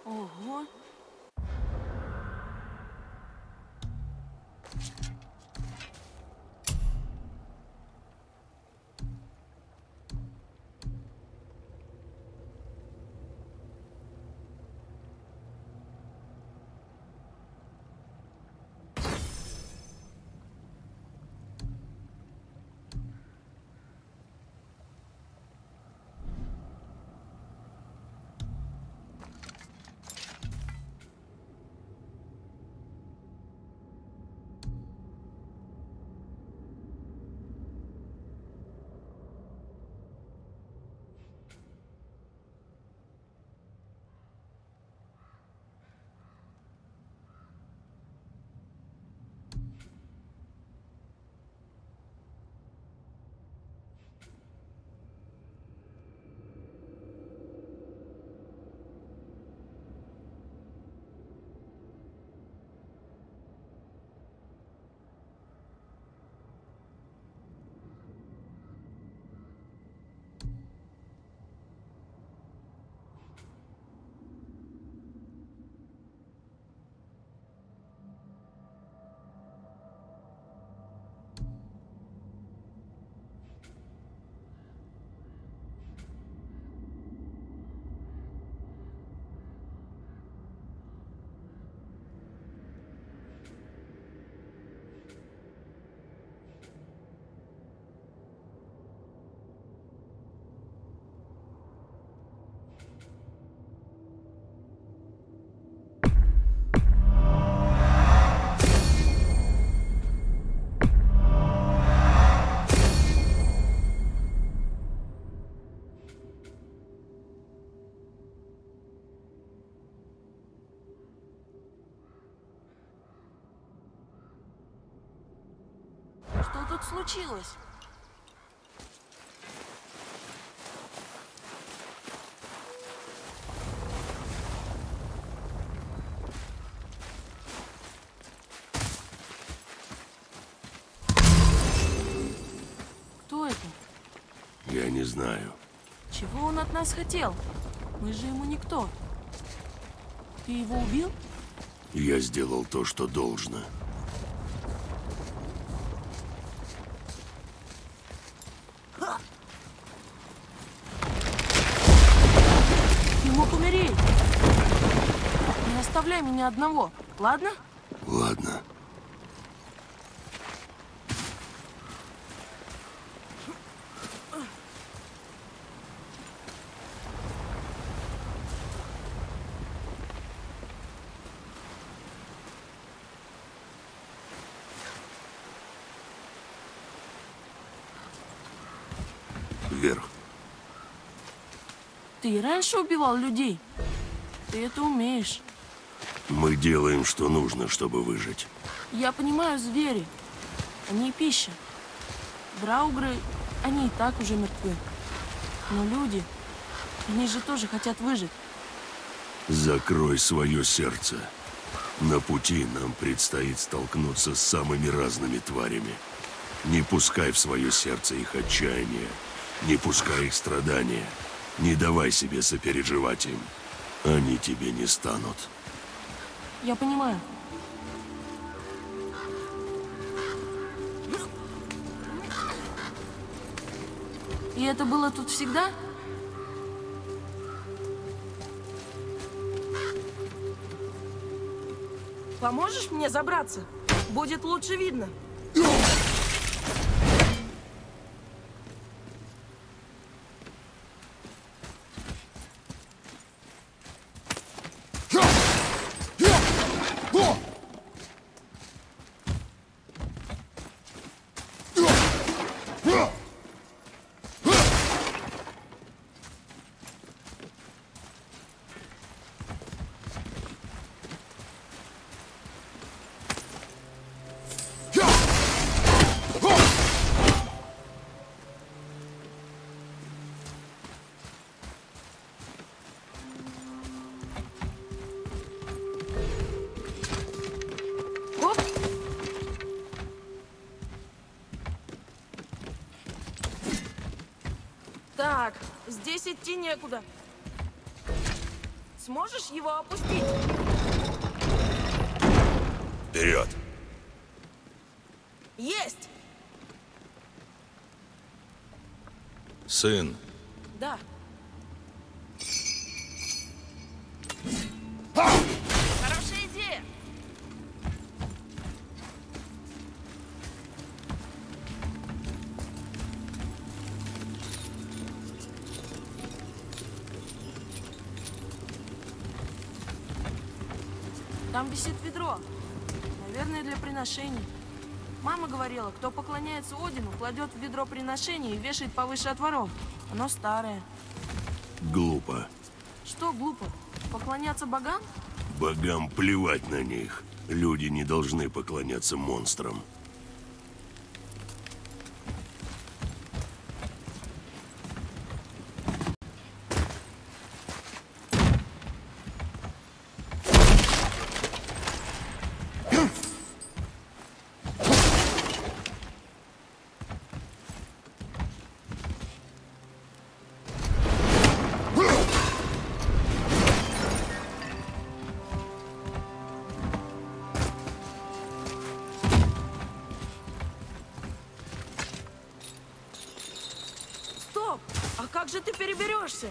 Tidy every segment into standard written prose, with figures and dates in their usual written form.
Ого. Что тут случилось? Кто это? Я не знаю. Чего он от нас хотел? Мы же ему никто. Ты его убил? Я сделал то, что должно. Ты мог умереть. Не оставляй меня одного, ладно? Ладно. Вверх. Ты и раньше убивал людей. Ты это умеешь. Мы делаем, что нужно, чтобы выжить. Я понимаю, звери. Они пища. Драугры, они и так уже мертвы. Но люди, они же тоже хотят выжить. Закрой свое сердце. На пути нам предстоит столкнуться с самыми разными тварями. Не пускай в свое сердце их отчаяние. Не пускай их страдания. Не давай себе сопереживать им. Они тебе не станут. Я понимаю. И это было тут всегда? Поможешь мне забраться? Будет лучше видно. Оп. Так, здесь идти некуда. Сможешь его опустить? Вперед! Есть! Сын, Да. Хорошая идея! Там висит ведро. Наверное, для приношений. Мама говорила, кто поклоняется Одину, кладет в ведро приношений и вешает повыше от воров. Оно старое. Глупо. Что глупо? Поклоняться богам? Богам плевать на них. Люди не должны поклоняться монстрам. Стоп! А как же ты переберешься?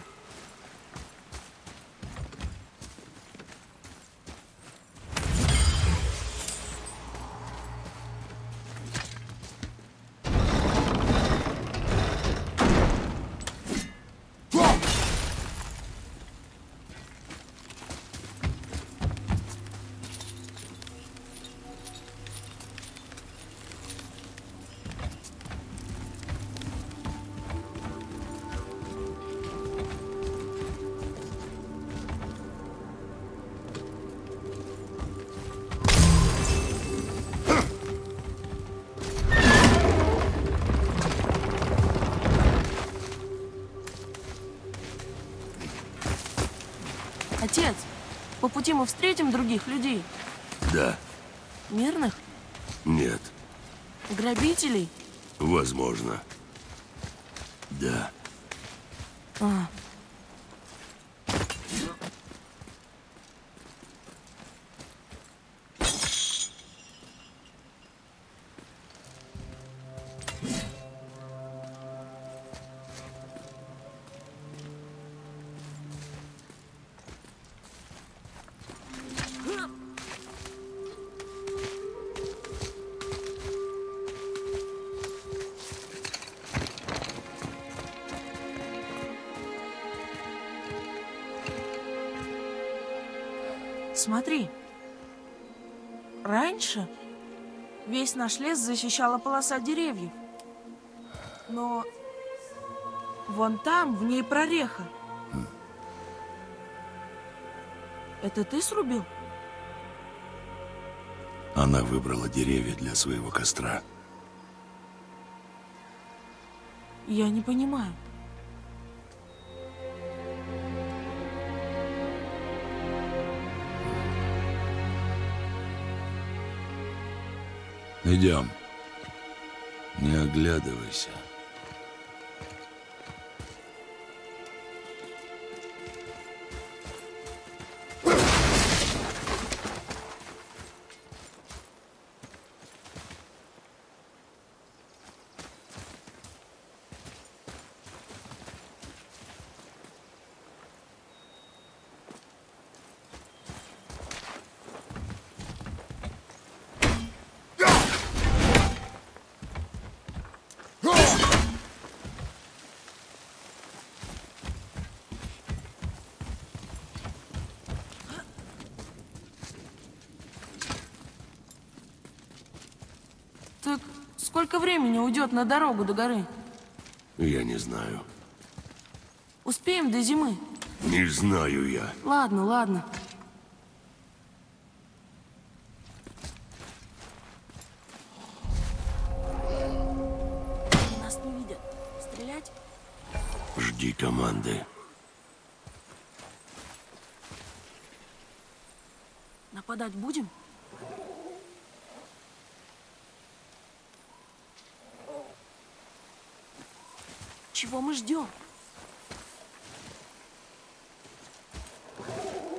Отец, по пути мы встретим других людей. Да. Мирных? Нет. Грабителей? Возможно. Да. А. Смотри. Раньше весь наш лес защищала полоса деревьев. Но вон там, в ней прореха. Это ты срубил? Она выбрала деревья для своего костра. Я не понимаю. идем. Не оглядывайся. Так сколько времени уйдет на дорогу до горы? Я не знаю. Успеем до зимы? Не знаю я. Ладно, ладно. Нас не видят. Стрелять? Жди команды. Нападать будем? Чего мы ждем?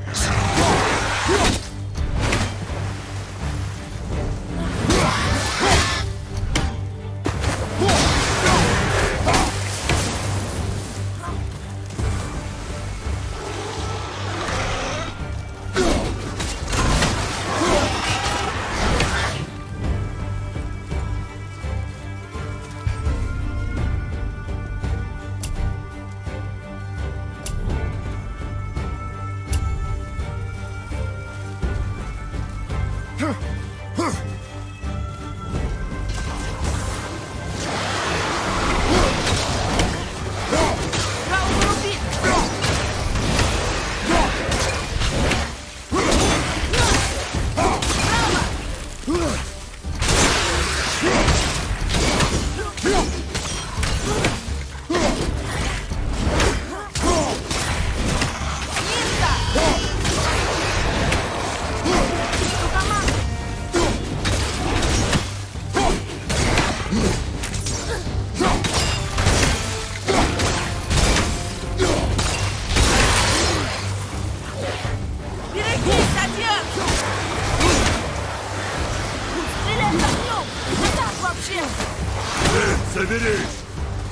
Соберись!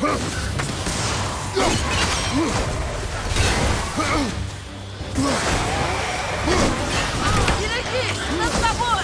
Берегись! Над тобой!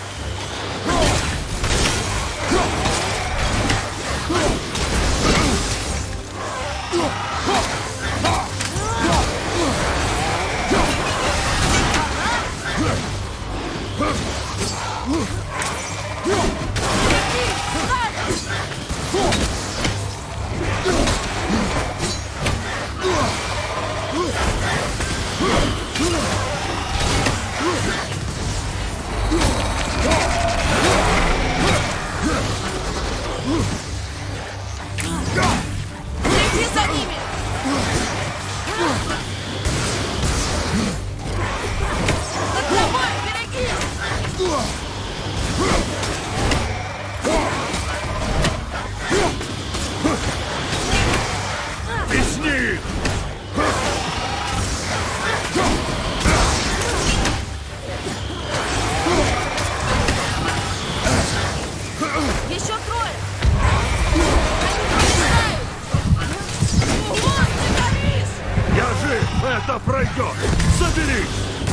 Следи за ними! Над тобой! Берегись! Песни! Еще трое! Ого, ты горишь! Я жив! Это пройдет! Соберись!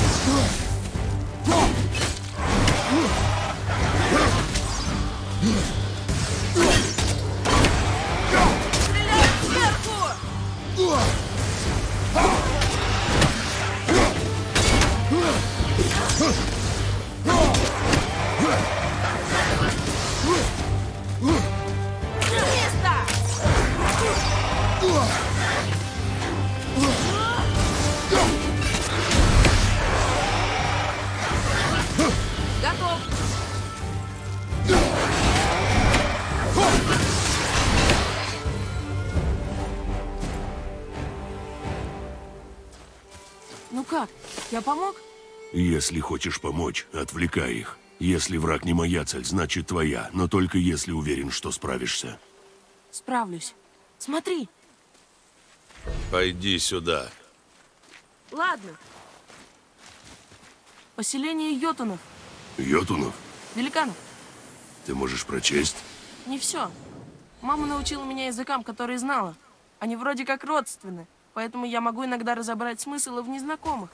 Стреляй сверху! Место! Готов! Ну как, я помог? Если хочешь помочь, отвлекай их. Если враг не моя цель, значит твоя, но только если уверен, что справишься. Справлюсь. Смотри. Пойди сюда. Ладно. Поселение йотунов. Йотунов, Великанов. ты можешь прочесть? Не все. Мама научила меня языкам, которые знала. Они вроде как родственны, поэтому я могу иногда разобрать смысл в незнакомых.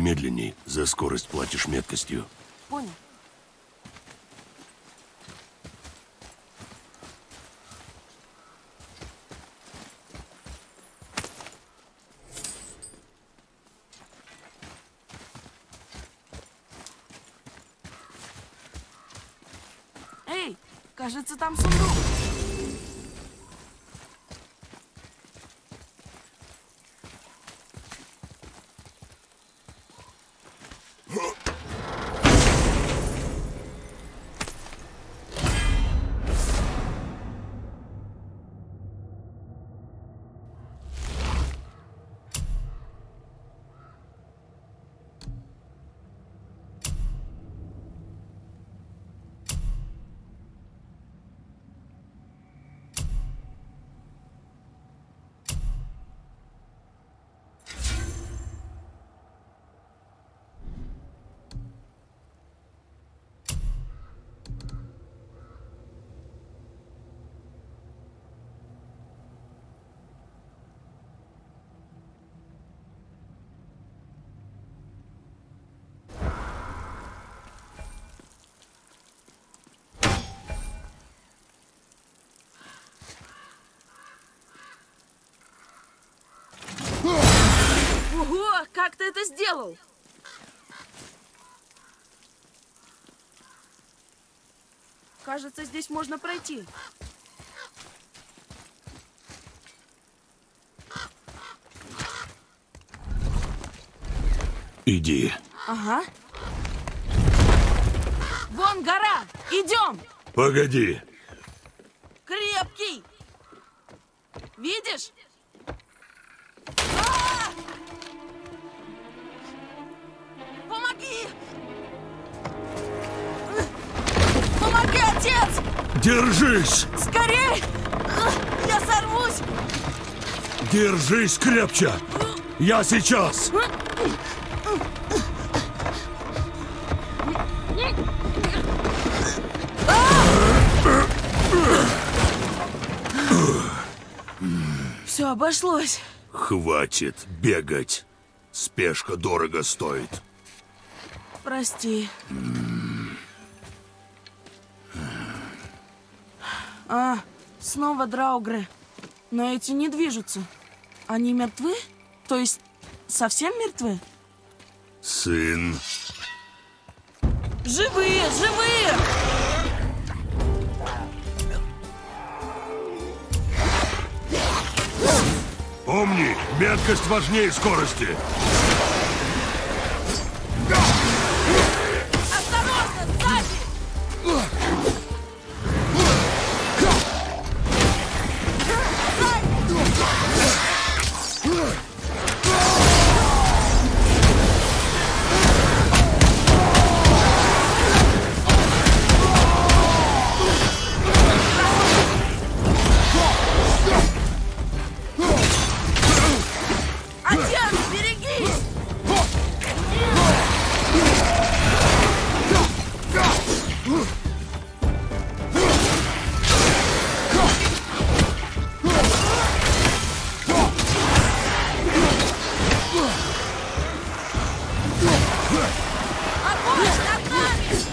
медленней, за скорость платишь меткостью. Понял. Эй, кажется, там сундук. Ого, как ты это сделал? Кажется, здесь можно пройти. Иди. Ага. Вон гора! Идем! Погоди. Крепкий! Видишь? Помоги! Помоги, отец! Держись! Скорей! Я сорвусь! Держись крепче! Я сейчас! Все обошлось. Хватит бегать. Спешка дорого стоит. Прости. Снова драугры. Но эти не движутся. Они мертвы? То есть совсем мертвы? Сын. Живые! Живые! Помни, меткость важнее скорости. Осторожно, сзади! Отец, берегись! Огонь над нами!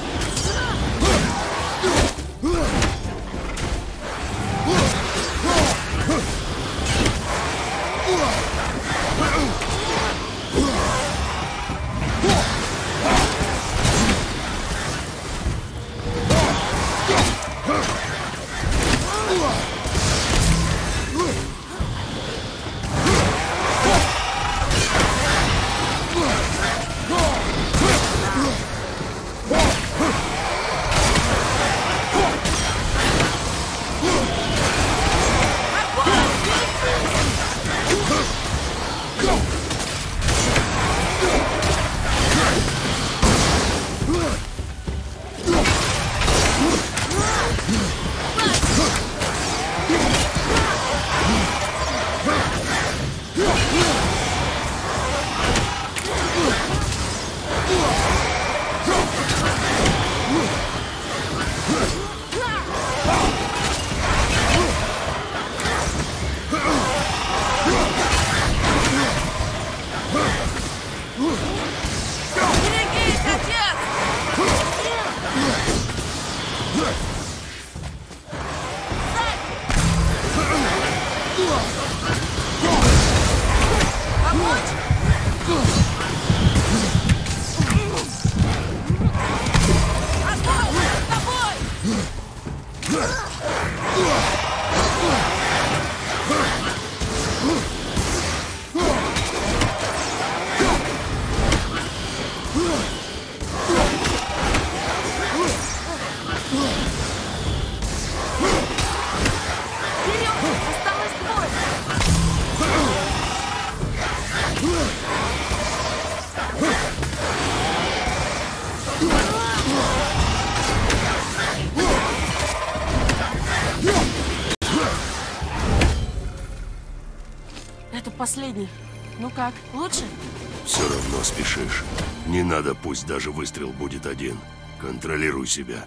последний. Ну как, лучше? Все равно спешишь. Не надо, пусть даже выстрел будет один. Контролируй себя.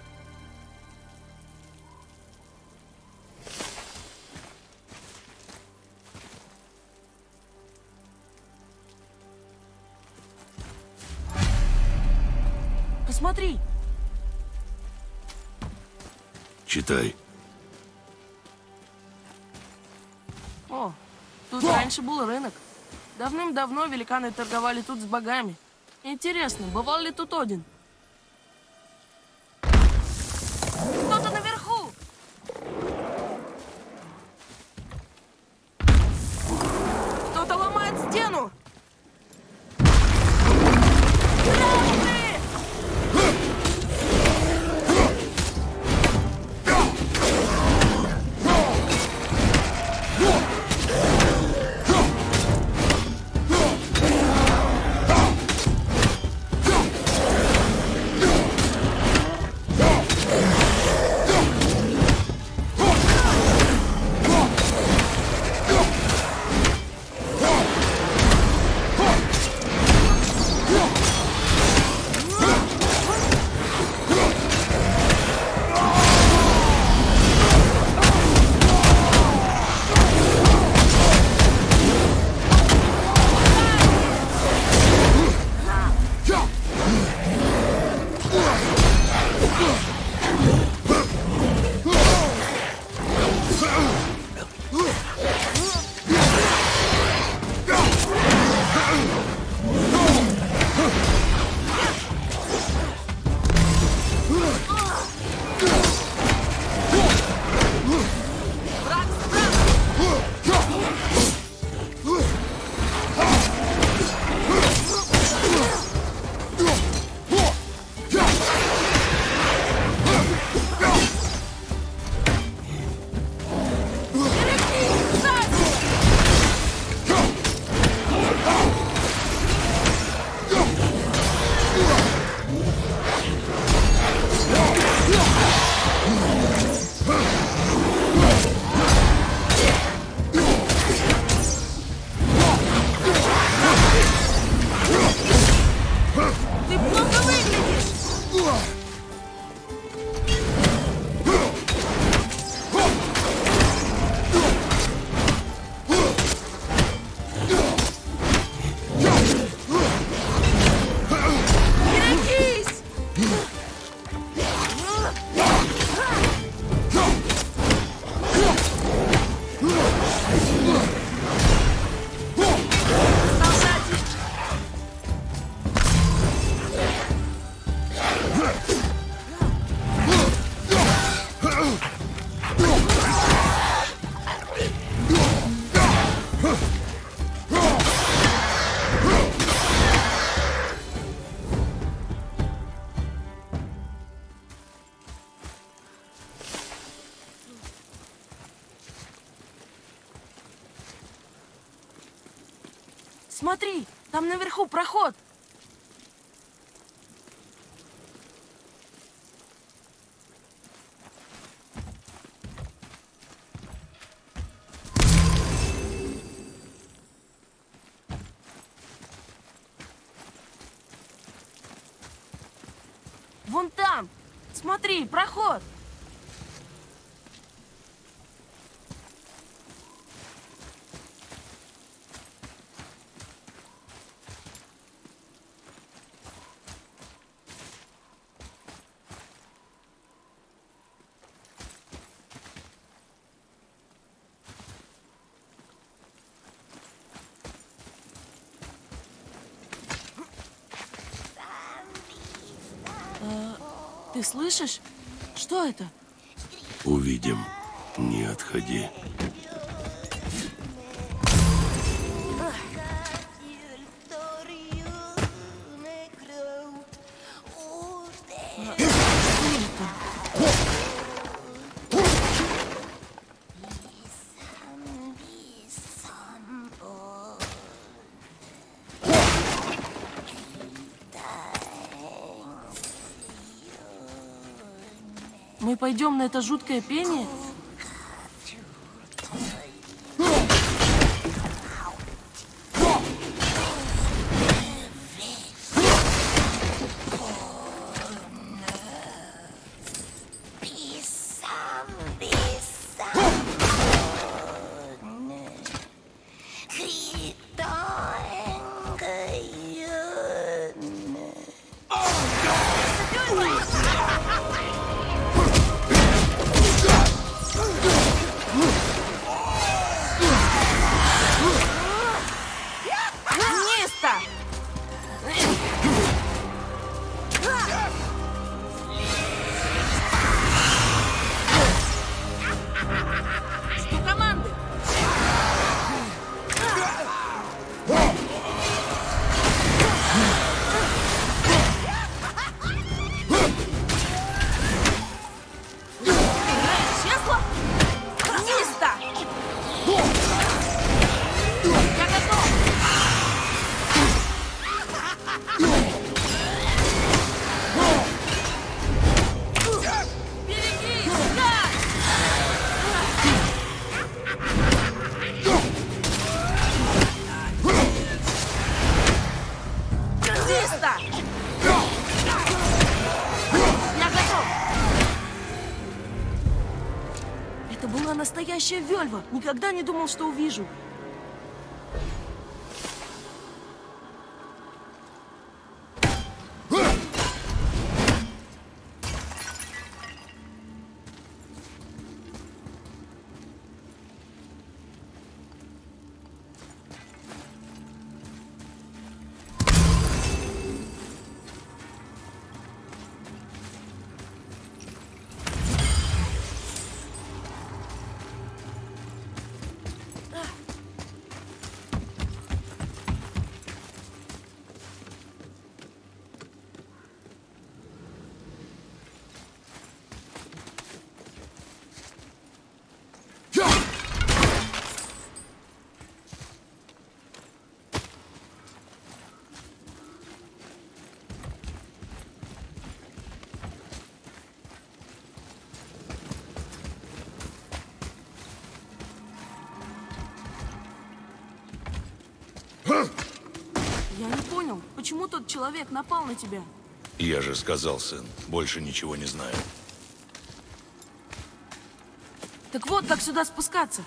Посмотри. Читай. О, тут раньше был рынок. Давным-давно великаны торговали тут с богами. Интересно, бывал ли тут Один? Кто-то наверху! Кто-то ломает стену! Драуны! Ты плохо выглядишь! Берегись! Смотри, там наверху проход. Вон там. Смотри, проход. Ты слышишь? Что это? Увидим. Не отходи. Мы пойдем на это жуткое пение? была настоящая вельва. Никогда не думал, что увижу. Я не понял, почему тот человек напал на тебя? Я же сказал, сын, больше ничего не знаю. Так вот, как сюда спускаться.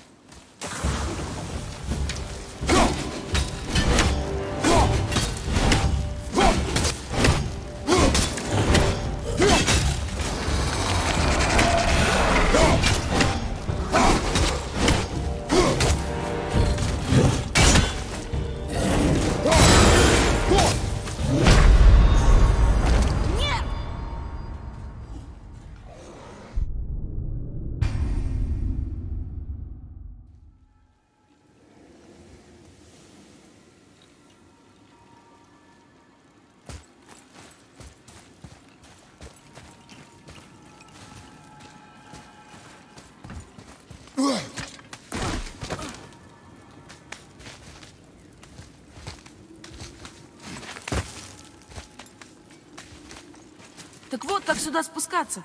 Так вот, как сюда спускаться.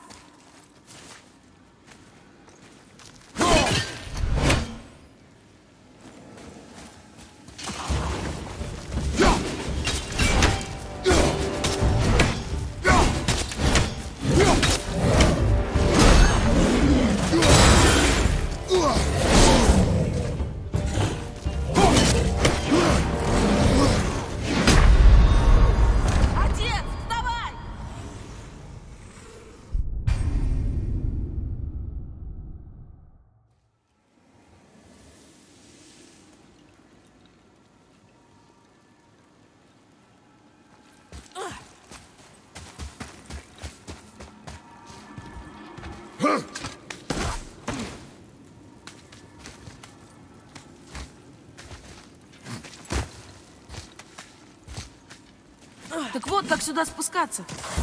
Так вот, как сюда спускаться.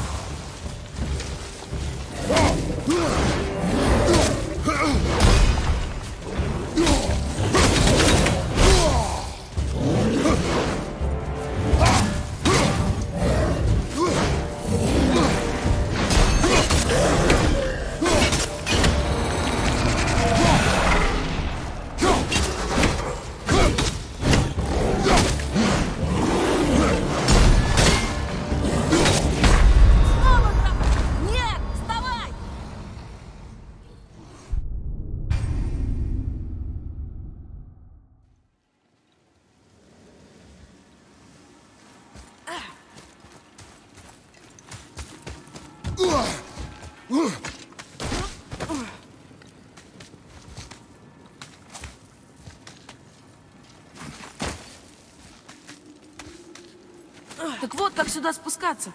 Так вот, как сюда спускаться.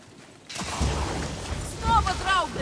Снова Драугры!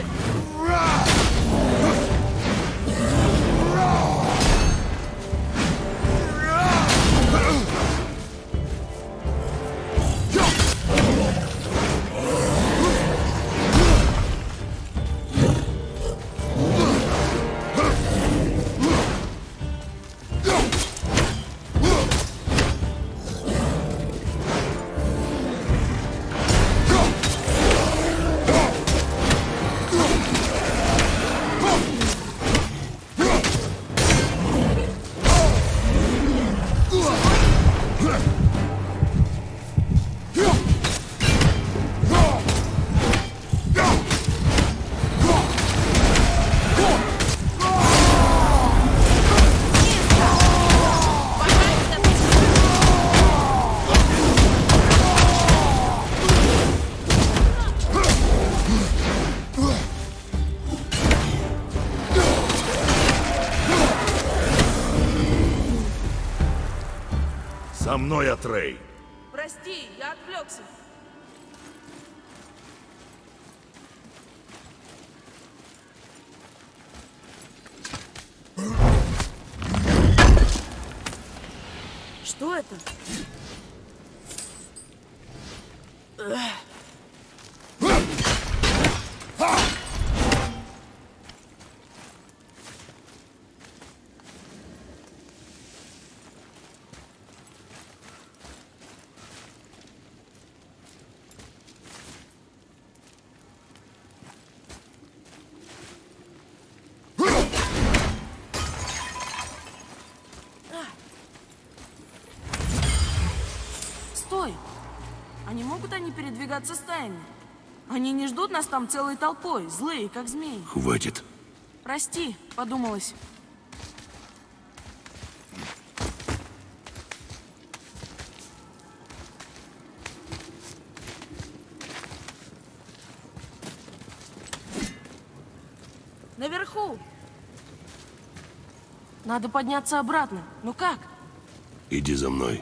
За мной, Атрей! Прости, я отвлекся. Что это? Стой! А не могут они передвигаться стаями? Они не ждут нас там целой толпой, злые, как змеи. Хватит. Прости, подумалось. Наверху! Надо подняться обратно. Ну как? Иди за мной.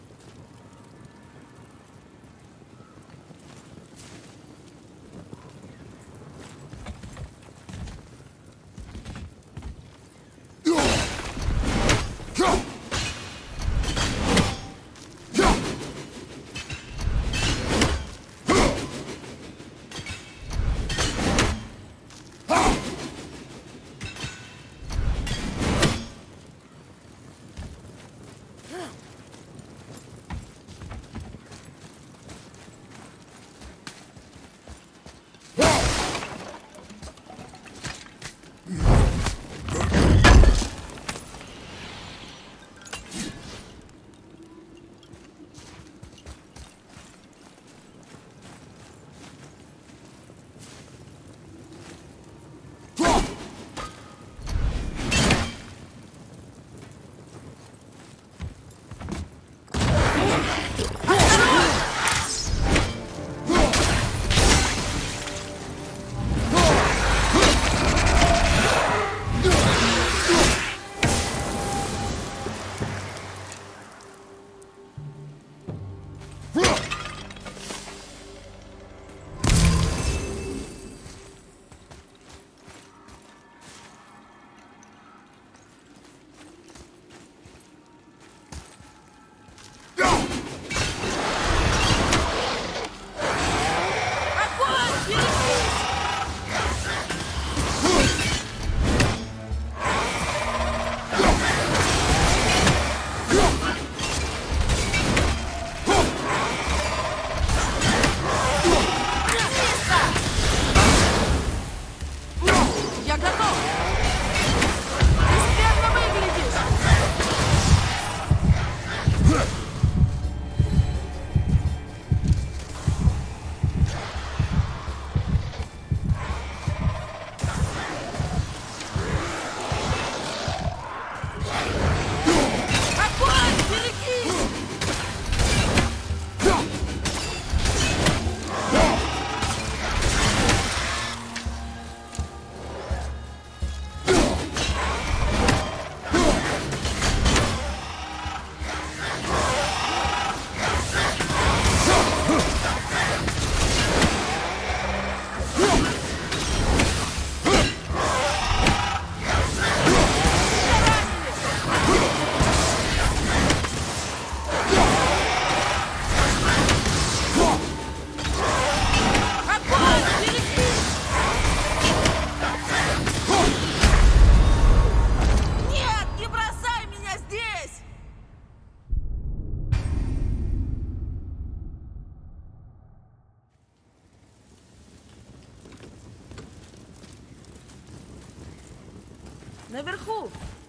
Наверху!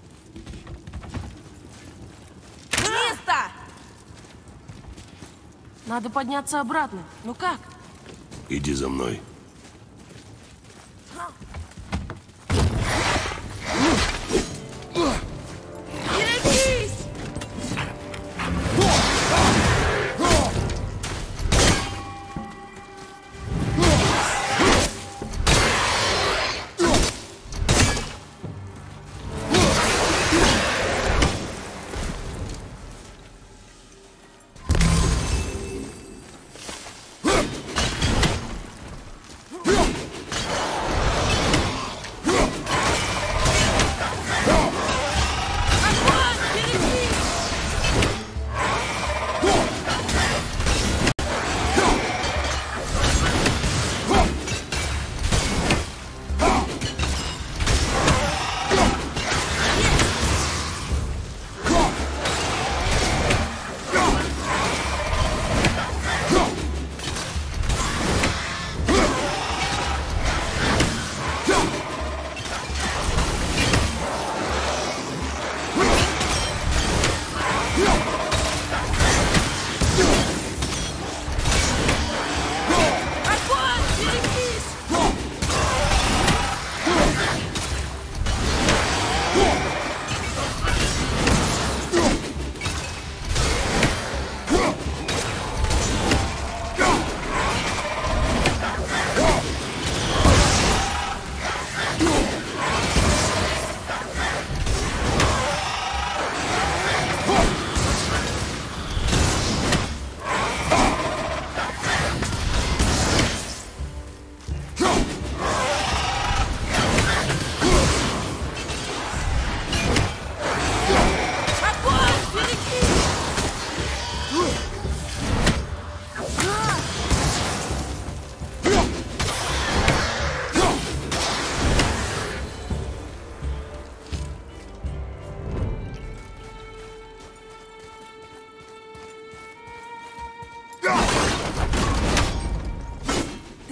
Место! Надо подняться обратно. Ну как? Иди за мной. Берегись!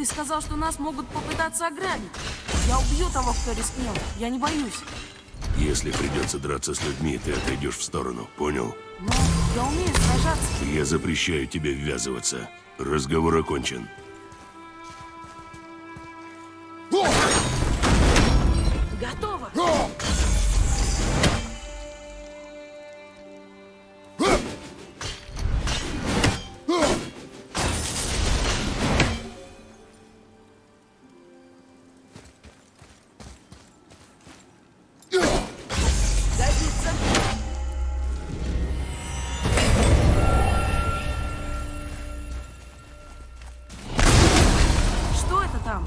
Ты сказал, что нас могут попытаться ограбить. Я убью того, кто рискнет. Я не боюсь. Если придется драться с людьми, ты отойдешь в сторону, понял? Но я умею сражаться. Я запрещаю тебе ввязываться. Разговор окончен. Готово. Годится. Что это там?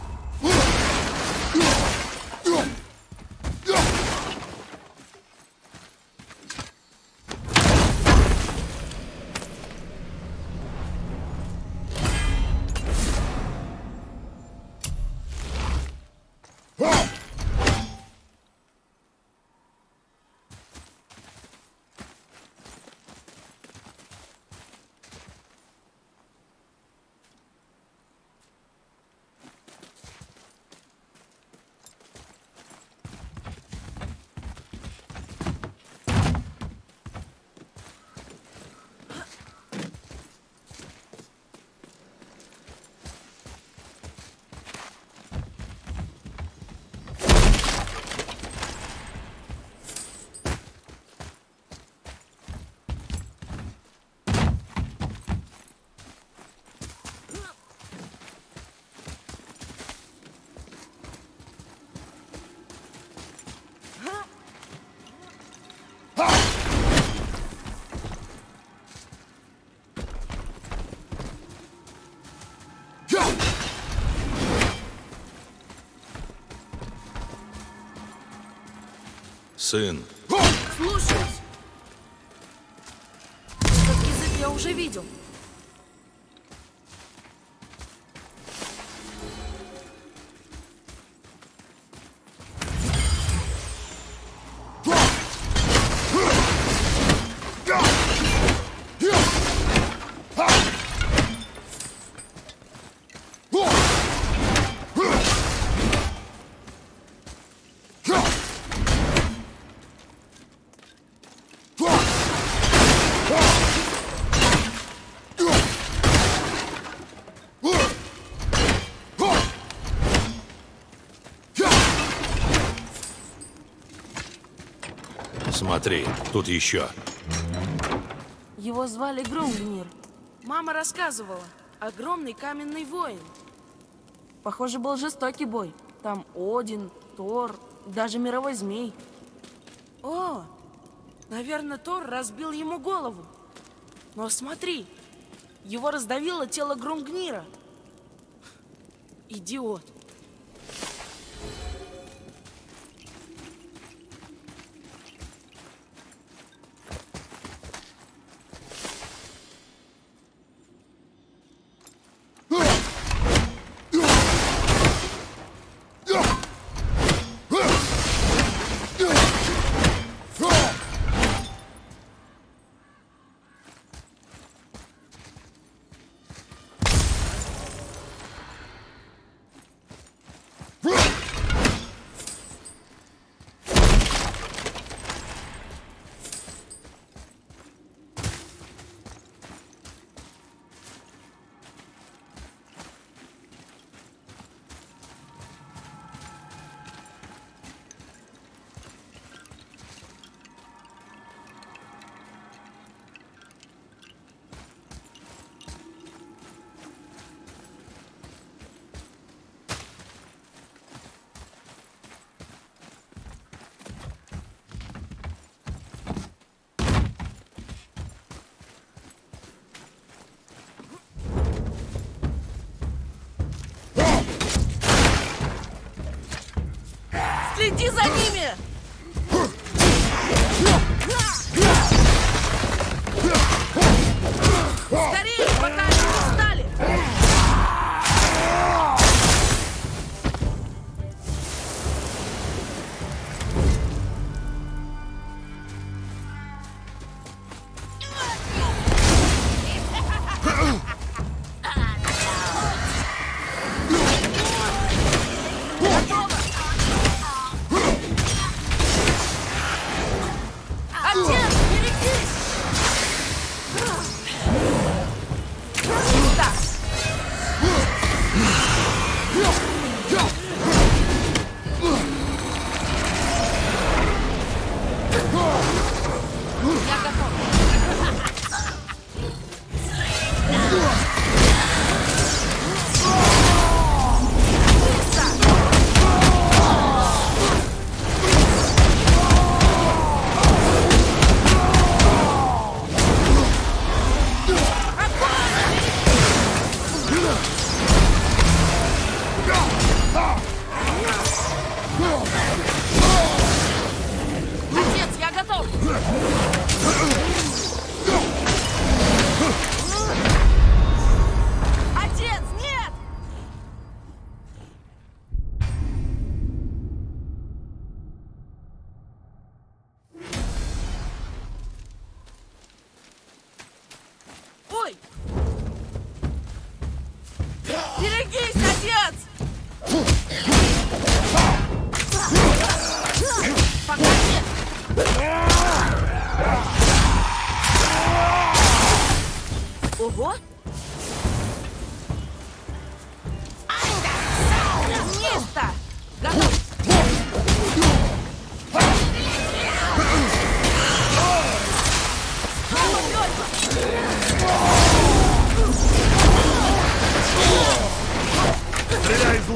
Сын, Слушаюсь. Этот язык я уже видел. смотри, тут еще. Его звали Грумгнир. Мама рассказывала. Огромный каменный воин. Похоже, был жестокий бой. Там Один, Тор, даже мировой змей. О, наверное, Тор разбил ему голову. Но смотри, его раздавило тело Грумгнира. Идиот. Следи за ними! Скорее, пока они не встали!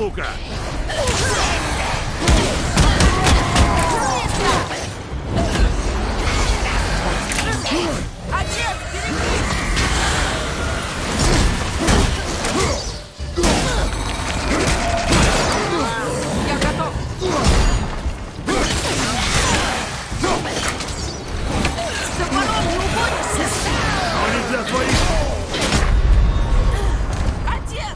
лука! Отец, берегись! Я готов! С топором не угонишься! Но не для твоих! Отец!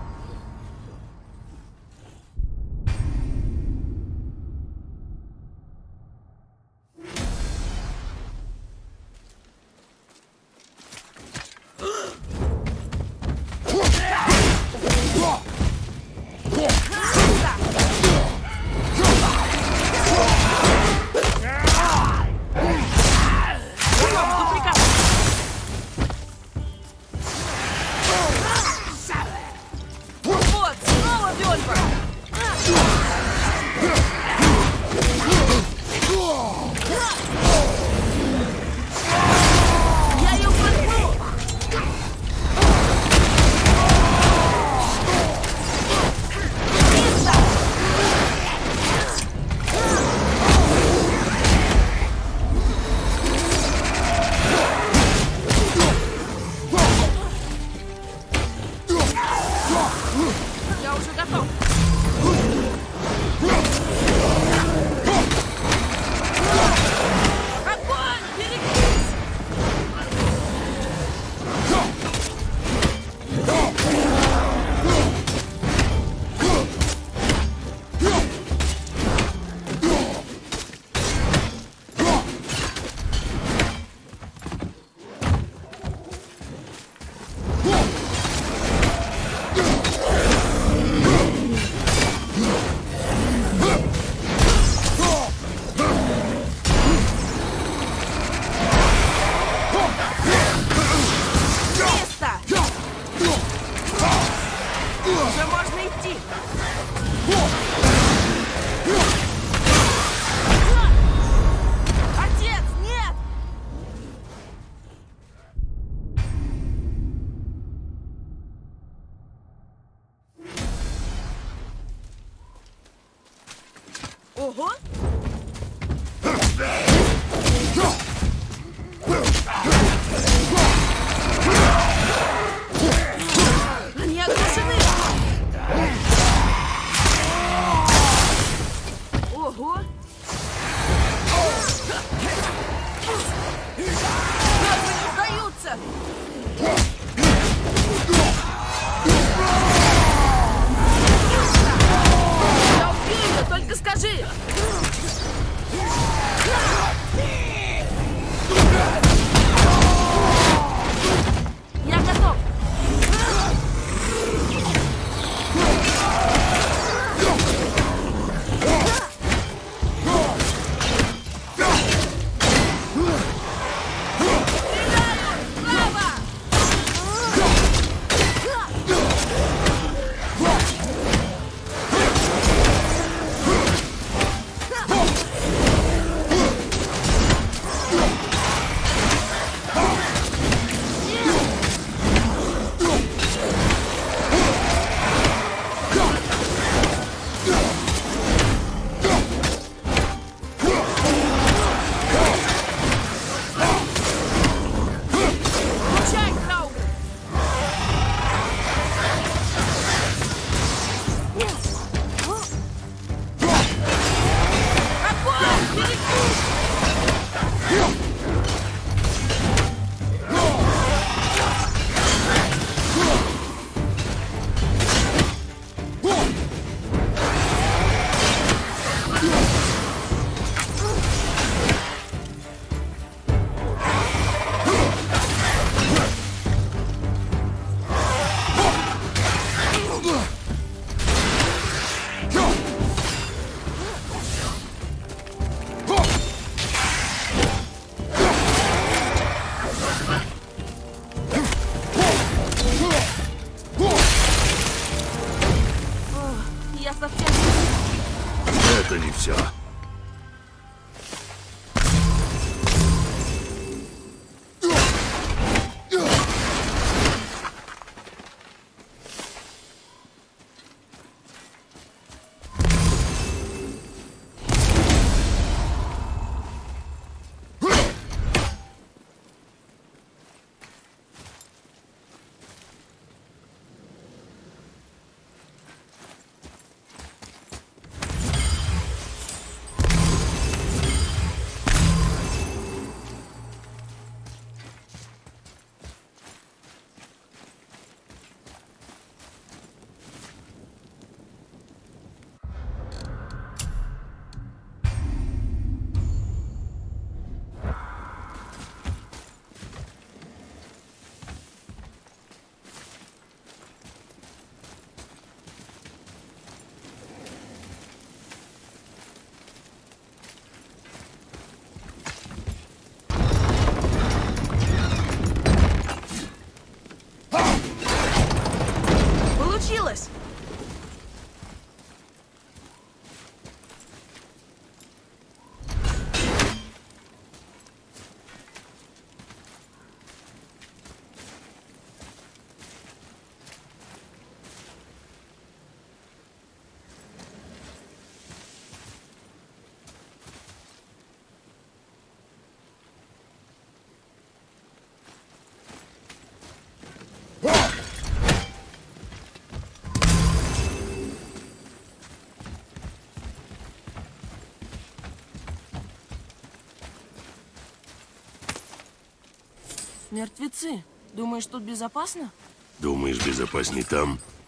Вот, снова Вельва! Я ее проткну! Чисто! Я уже готов! Огонь! Берегись! Место! Уже можно идти! Отец, нет! Ого! Они оглушены! Ого! Как они сдаются! Я убью ее, только скажи! Я готов! Слава! Включай, Краугер! Огонь! Берегись! Я совсем... Это не все. Мертвецы. Думаешь, тут безопасно? Думаешь, безопасней там?